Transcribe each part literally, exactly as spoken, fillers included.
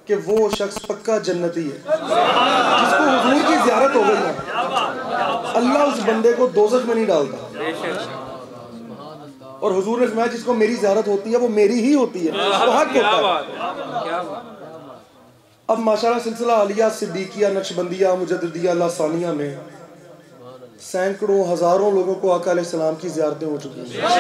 कि वो शख्स पक्का जन्नती है। जिसको हुजूर की ज़ियारत हो गई ना, अल्लाह उस बंदे को दोज़ख में नहीं डालता। और हुजूर ने फरमाया जिसको मेरी ज़ियारत होती है वो मेरी ही होती है, तो हक होता है। अब माशाअल्लाह सिलसिला आलिया सिद्दीकिया नक्शबंदिया मुजद्दिदिया लासानिया में सैकड़ों हज़ारों लोगों को आका अलैहिस्सलाम की ज़ियारतें हो चुकी हैं,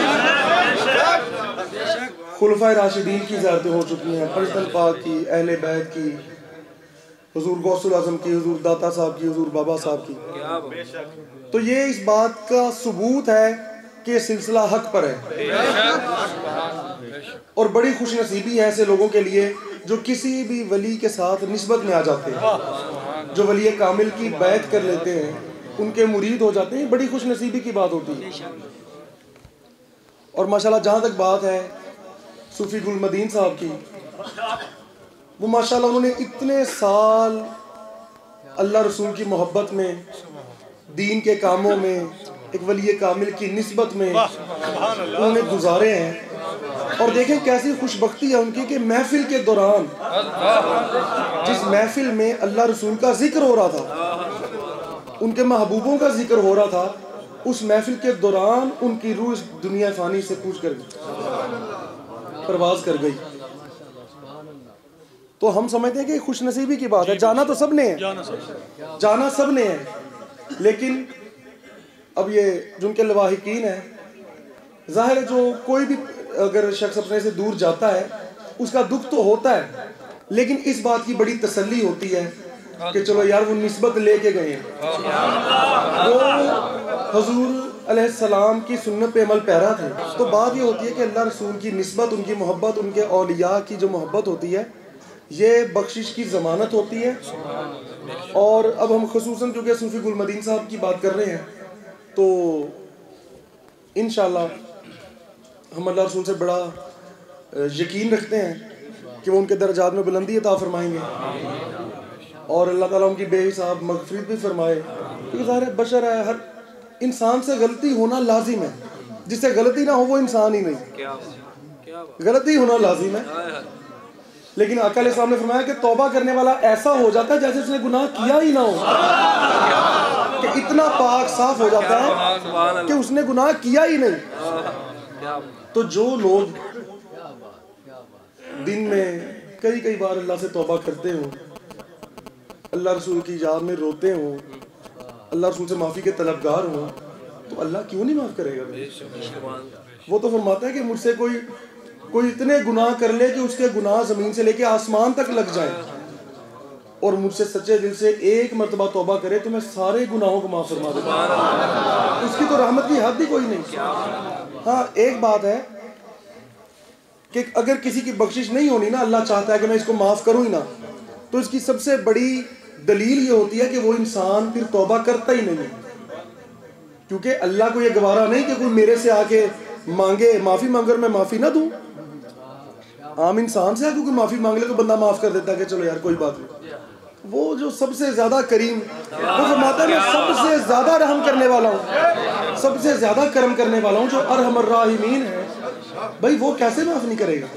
खुलफाए राशिदीन की ज़ियारतें हो चुकी हैं, फजल पाक की, अहले बैत की, हुजूर गौसुल आज़म की, हुजूर दाता साहब की, हुजूर बाबा साहब की। तो ये इस बात का सबूत है कि ये सिलसिला हक पर है। और बड़ी खुशनसीबी है ऐसे लोगों के लिए जो किसी भी वली के साथ निस्बत में आ जाते हैं, जो वली कामिल की बैत कर लेते हैं, उनके मुरीद हो जाते हैं। बड़ी खुशनसीबी की बात होती है। और माशाल्लाह जहाँ तक बात है सूफी गुल मदीन साहब की, वो माशाल्लाह उन्होंने इतने साल अल्लाह रसूल की मोहब्बत में, दीन के कामों में, एक वली कामिल की निस्बत में उन्होंने गुजारे हैं। और देखें कैसी खुशबख्ती है उनकी कि महफिल के दौरान, जिस महफिल में अल्लाह रसूल का जिक्र हो रहा था, उनके महबूबों का जिक्र हो रहा था, उस महफिल के दौरान उनकी रूह इस दुनिया फानी से कूच कर परवाज कर गई। तो हम समझते हैं कि खुशनसीबी की बात है। जाना तो सब ने है, जाना सब ने है, लेकिन अब ये जिनके लवाहिकीन है, जाहिर है जो कोई भी अगर शख्स अपने से दूर जाता है उसका दुख तो होता है, लेकिन इस बात की बड़ी तसल्ली होती है कि चलो यार वो निस्बत लेके गए हैं, वो हुजूर अलैहिस्सलाम की सुन्नत पे अमल पैरा थे। तो बात ये होती है कि अल्लाह रसूल की निस्बत, उनकी मोहब्बत, उनके औलिया की जो मोहब्बत होती है, ये बख्शिश की ज़मानत होती है। और अब हम खुसूसन क्योंकि सूफी गुल मदीन साहब की बात कर रहे हैं, तो इंशाअल्लाह हम अल्लाह रसूल से बड़ा यकीन रखते हैं कि वो उनके दर्जात में बुलंदी अता फरमाएंगे और अल्लाह ताला उनकी बेहिसाब मग़फ़िरत भी फरमाए। क्योंकि ज़ाहिर बशर है, हर इंसान से गलती होना लाजिम है, जिससे गलती ना हो वो इंसान ही नहीं, गलती होना लाजिम है। लेकिन आका अलैहिस्सलाम ने फरमाया कि तौबा करने वाला ऐसा हो जाता है जैसे उसने गुनाह किया ही ना हो, कि इतना पाक साफ हो जाता है कि उसने गुनाह किया ही नहीं। तो जो लोग दिन में कई कई बार अल्लाह से तौबा करते हो, अल्लाह रसूल की याद में रोते हो, अल्लाह रसूल से माफ़ी के तलबगार हो, तो अल्लाह क्यों नहीं माफ़ करेगा? वो तो फरमाता है कि मुझसे कोई कोई इतने गुनाह कर ले कि उसके गुनाह ज़मीन से लेके आसमान तक लग जाए और मुझसे सच्चे दिल से एक मरतबा तौबा करे तो मैं सारे गुनाहों को माफ़ फरमा दूँगा। उसकी तो रहमत की हद ही कोई नहीं। हाँ, एक बात है कि अगर किसी की बख्शिश नहीं होनी ना, अल्लाह चाहता है कि मैं इसको माफ़ करूँ ही ना, तो इसकी सबसे बड़ी दलील ये होती है कि वो इंसान फिर तौबा करता ही नहीं, क्योंकि अल्लाह को ये गवारा नहीं कि कोई मेरे से आके मांगे माफ़ी मांगर मैं माफ़ी ना दूँ। आम इंसान से आके कोई माफ़ी मांग ले तो बंदा माफ़ कर देता है कि चलो यार कोई बात नहीं। वो जो सबसे ज़्यादा करीम, वो फरमाता है मैं सबसे ज़्यादा रहम करने वाला हूँ, सबसे ज़्यादा करम करने वाला हूँ, जो अरहमर राहिमीन है, भाई वो कैसे माफ़ नहीं करेगा?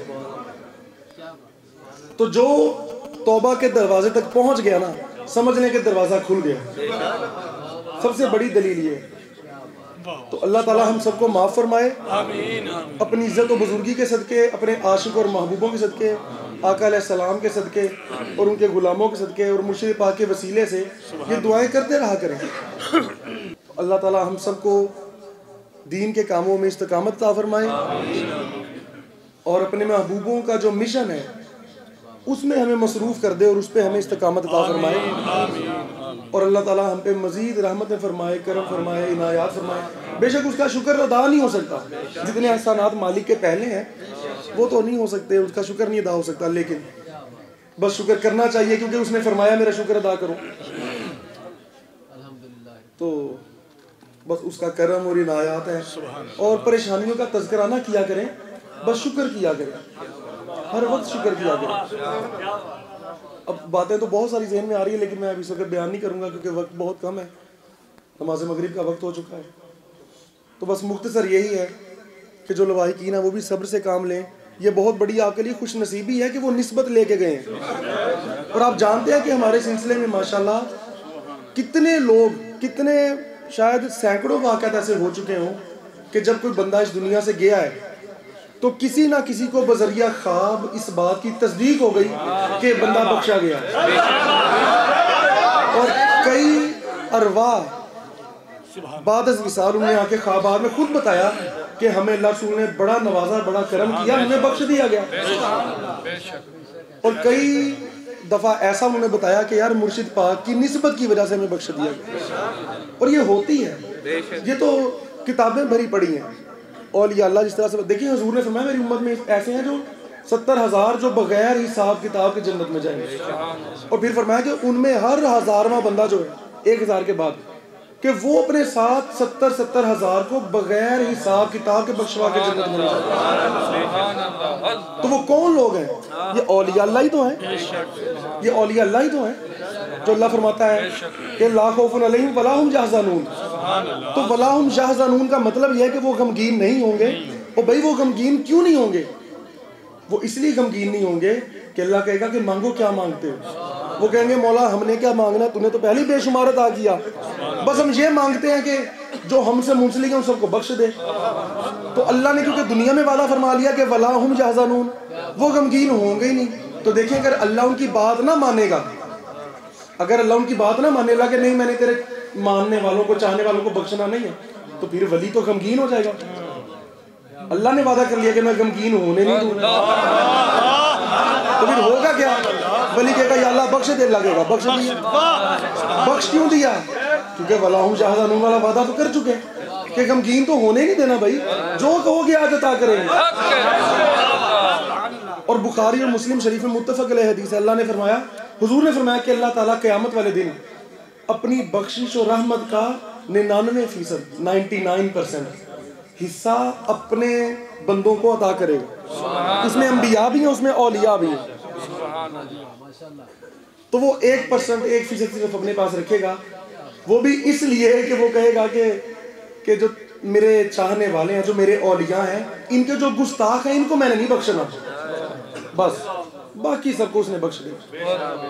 तो जो तौबा के दरवाजे तक पहुँच गया ना, समझ लें कि दरवाज़ा खुल गया। सबसे बड़ी दलील ये। तो अल्लाह ताला हम सबको माफ़ फरमाए, अपनी इज़्ज़त और बुजुर्गी के सदके, अपने आशिक और महबूबों के सदके, आका अलैहिस्सलाम के सदके और उनके गुलामों के सदके और मुर्शिद पाक के वसीले से ये दुआएं करते रहा करें। अल्लाह ताला हम सबको दीन के कामों में इस्तकामत अता फरमाए और अपने महबूबों का जो मिशन है उसमें हमें मसरूफ़ कर दे और उस पर हमें इस्तकामत अता फरमाए। और अल्लाह ताला हम पे मज़ीद रहमतें फरमाए, करम फरमाए, इनायात फरमाए। बेशक उसका शुक्र अदा नहीं हो सकता, जितने एहसानात मालिक के पहले हैं वो तो नहीं हो सकते, उसका शुक्र नहीं अदा हो सकता, लेकिन बस शुक्र करना चाहिए क्योंकि उसने फरमाया मेरा शुक्र अदा करो। तो बस उसका करम और इनायात है। और परेशानियों का तज़किरा ना किया करें, बस शुक्र किया करें, हर वक्त शुक्र किया करें। अब बातें तो बहुत सारी ज़हन में आ रही है, लेकिन मैं अभी इस वक्त बयान नहीं करूँगा क्योंकि वक्त बहुत कम है, नमाज मगरिब का वक्त हो चुका है। तो बस मुख्तसर यही है कि जो लवाहिकीन है वो भी सब्र से काम लें ये बहुत बड़ी आपके लिए खुश नसीबी है कि वो निस्बत लेके गए हैं। और आप जानते हैं कि हमारे सिलसिले में माशाल्लाह कितने लोग, कितने शायद सैकड़ों वाक़यात ऐसे हो चुके हों कि जब कोई बंदा इस दुनिया से गया है तो किसी ना किसी को बजरिया ख्वाब इस बात की तस्दीक हो गई कि बंदा बख्शा गया। और कई अरवाह बाद विसाल उन्होंने आके ख्वाबात में खुद बताया कि हमें अल्लाह रसूल ने बड़ा नवाजा, बड़ा करम किया, हमें बख्श दिया गया। और कई दफ़ा ऐसा उन्होंने बताया कि यार मुर्शिद पाक की निस्बत की वजह से हमें बख्श दिया गया। और ये होती है, ये तो किताबें भरी पड़ी हैं। औलिया अल्लाह जिस तरह से देखिए, हुजूर ने फरमाया मेरी उम्मत में ऐसे हैं जो सत्तर हजार जो बगैर हिसाब किताब के जन्नत में जाएंगे। और फिर फरमाया कि उनमें हर हजारवा बंदा जो है एक हजार के बाद कि वो अपने साथ सत्तर सत्तर हजार को बगैर हिसाब किताब के बख्शवा के जन्नत में जाएंगे। तो वो कौन लोग हैं? ये औलिया अल्लाह ही तो हैं, ये औलिया अल्लाह ही तो हैं जो अल्लाह फरमाता है कि ला खौफुन अलैहिम वला हुम यहज़नून। तो वला हुम यहज़नून का मतलब यह है कि वो गमगीन नहीं होंगे। और भाई वो गमगीन क्यों नहीं होंगे? वो इसलिए गमगीन नहीं होंगे कि अल्लाह कहेगा कि मांगो क्या मांगते हो। वो कहेंगे मौला हमने क्या मांगना है, तूने तो पहले बेशुमार अता किया, बस हम ये मांगते हैं कि जो हमसे मुंसलिक है उन सबको बख्श दे। तो अल्लाह ने क्योंकि दुनिया में वादा फरमा लिया कि वला हुम यहज़नून, वो गमगीन होंगे ही नहीं। तो देखिए, अगर अल्लाह उनकी बात ना मानेगा, अगर अल्लाह उनकी बात ना माने लगा कि नहीं मैंने तेरे मानने वालों को, चाहने वालों को बख्शना नहीं है, तो फिर वली तो गमगीन हो जाएगा। अल्लाह ने वादा कर लिया कि मैं गमगीन होने नहीं दूंगा, तो फिर होगा क्या? वली कहेगा या अल्लाह बख्श दे, लगेगा बख्श दिया। बख्श क्यों दिया? क्योंकि वला हुम यहज़नून वाला वादा तो कर चुके कि गमगीन तो होने नहीं देना भाई, जो कहोगे आज अता करेंगे। और बुखारी और मुस्लिम शरीफ में मुत्तफक अलैह हदीस है, अल्लाह ने फरमाया, हुजूर ने फरमाया कि अल्लाह ताला क़यामत वाले दिन अपनी बख्शिश और रहमत का निन्यानवे फीसद नाइन्टी नाइन परसेंट हिस्सा अपने बंदों को अता करेगा। उसमें अंबिया भी हैं, उसमें औलिया भी हैं। तो वो एक परसेंट एक फीसद सिर्फ अपने पास रखेगा, वो भी इसलिए कि वो कहेगा कि कि जो मेरे चाहने वाले हैं, जो मेरे औलिया हैं, इनके जो गुस्ताख हैं इनको मैंने नहीं बख्शना, बस बाकी सबको उसने बख्श दिया।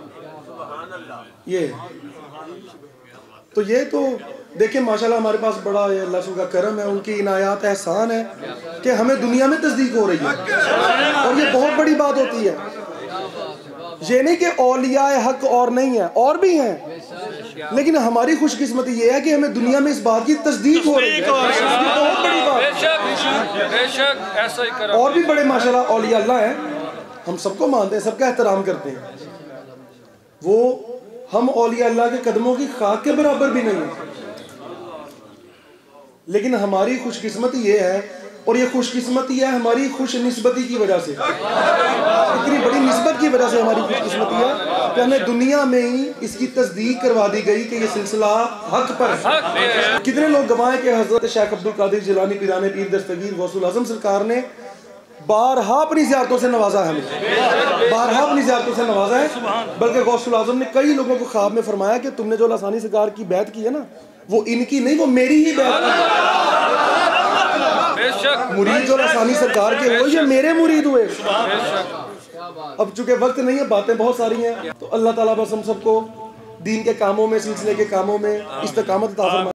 ये तो ये तो देखिए माशाल्लाह हमारे पास बड़ा अल्लाह का करम है, उनकी इनायात एहसान है कि हमें दुनिया में तस्दीक हो रही है। और ये बहुत बड़ी बात होती है। ये नहीं कि औलिया हक और नहीं है, और भी हैं, लेकिन हमारी खुशकिस्मती ये है कि हमें दुनिया में इस बात की तस्दीक हो रही है। बहुत बड़ी बात। और भी बड़े माशाल्लाह औलिया अल्लाह हैं, हम सबको मानते हैं, सबका एहतराम करते हैं। वो हम औलिया अल्लाह के कदमों की खाक के बराबर भी नहीं है, लेकिन हमारी खुशकिस्मती ये है, और ये खुशकिस्मती है हमारी खुश निस्बती की वजह से, इतनी बड़ी निस्बत की वजह से हमारी खुशकिस्मती है कि हमें दुनिया में ही इसकी तस्दीक करवा दी गई कि ये सिलसिला हक पर है। कितने लोग गवाह कि हजरत शेख अब्दुल कादिर जिलानी पीराने पीर दस्तगीर गौसुल आजम सरकार ने बारहा अपनी ज़ियारतों से नवाजा है, हमें बारहा अपनी ज़ियारतों से नवाजा है। बल्कि गौसुल आजम ने कई लोगों को ख्वाब में फरमाया कि तुमने जो लासानी सरकार की बैत की है ना, वो इनकी नहीं, वो मेरी ही बैत है। मुरीद जो लासानी सरकार के हुए, ये मेरे मुरीद हुए। अब चूंकि वक्त नहीं है, बातें बहुत सारी हैं, तो अल्लाह ताला बस हम सबको दीन के कामों में, सिलसिले के कामों में इस्तकामत अता फरमाए।